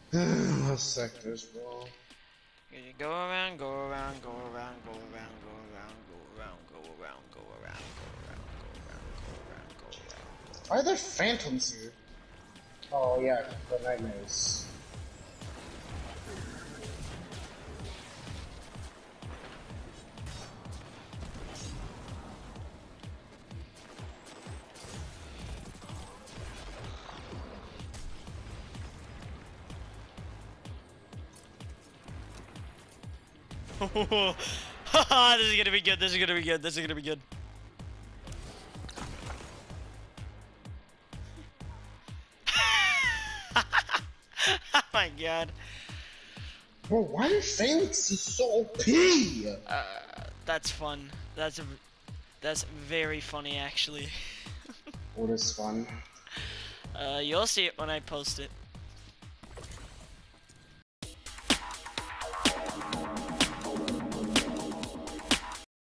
Those sectors, bro. You go around, go around, go around, go around, go around, go around, go around, go around, go around, go around, go around, go around, Why are there phantoms here? Oh yeah, the nightmares. go around. Haha, this is gonna be good, this is gonna be good, this is gonna be good. Oh my god. Bro, why are phalanxes so OP? That's fun. That's very funny actually. What is fun? You'll see it when I post it.